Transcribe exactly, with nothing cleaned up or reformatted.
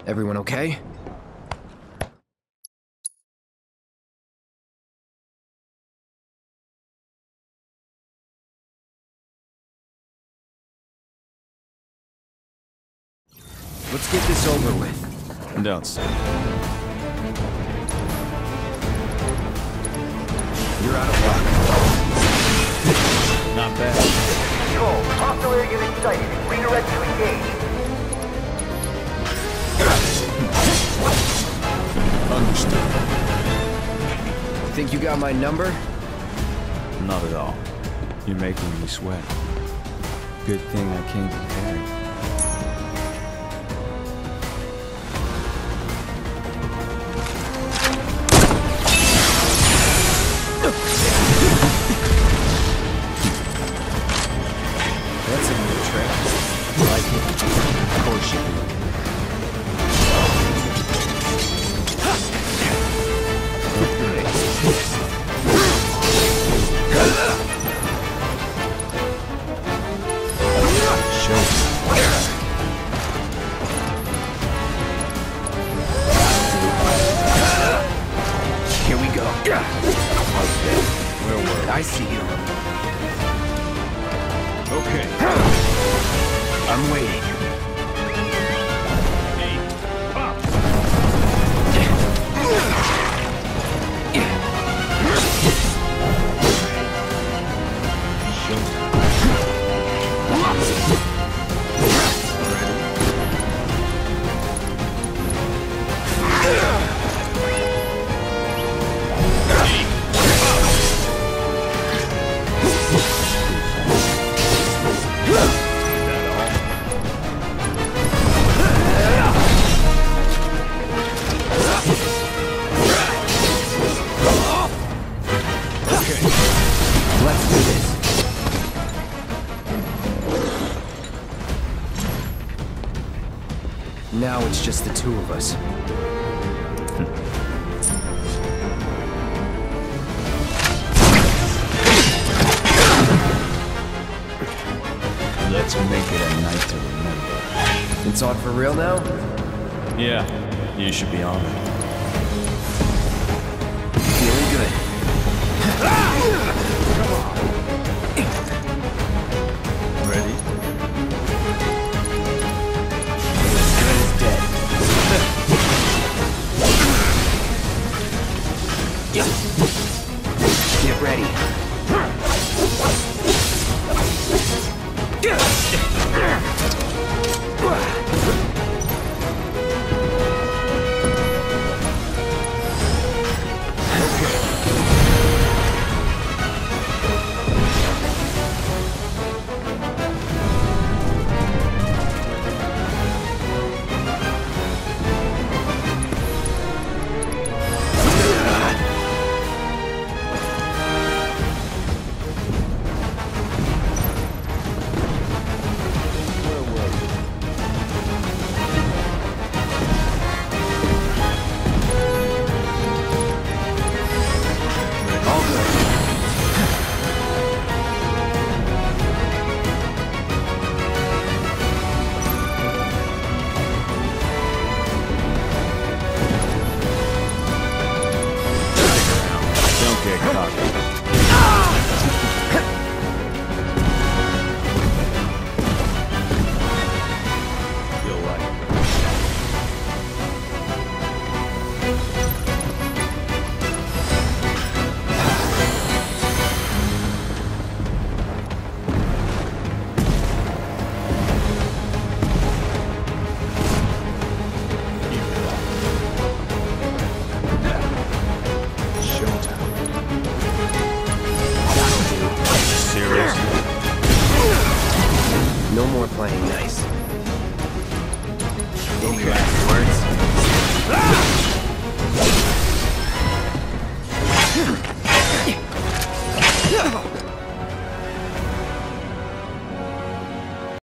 Everyone okay? Let's get this over with. Don't say. You're out of luck. Not bad. Control, hostile air unit sighted. Redirect to engage. Understood. Think you got my number? Not at all. You're making me sweat. Good thing I came prepared. That's a new trick. I like it. Of course you do. Here we go. Where were I see you. Okay. I'm waiting. Let's do this. Now it's just the two of us. Let's make it a night to remember. It's on for real now? Yeah, you should be honored. Feeling good. Ready? Good as dead. Get ready.